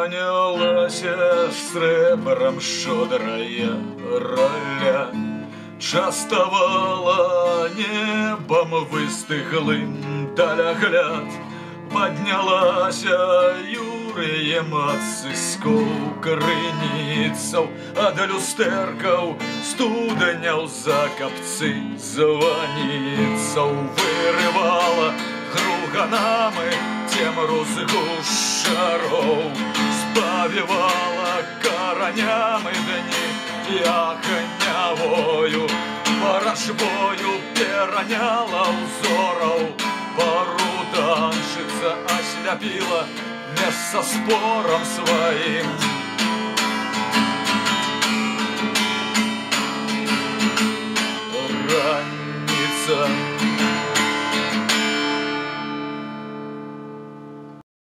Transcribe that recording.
Понялася сребром шодрая роля, частовала небом выстыглым далягляд. Поднялася Юрыем ад сыскоў крыніцаў, ад люстэркаў студняў за капцы званіцаў. Вырывала круганамы цемру з гушароў, спавівала каранямы дні яхнявою, барашбою пераняла ўзораў. Пару таншыца асляпіла не со спором своим.